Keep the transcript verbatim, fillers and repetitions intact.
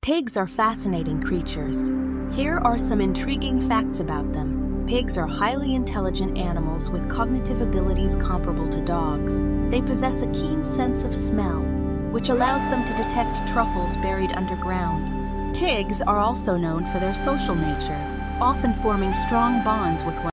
Pigs are fascinating creatures. Here are some intriguing facts about them. Pigs are highly intelligent animals with cognitive abilities comparable to dogs. They possess a keen sense of smell, which allows them to detect truffles buried underground. Pigs are also known for their social nature, often forming strong bonds with one another.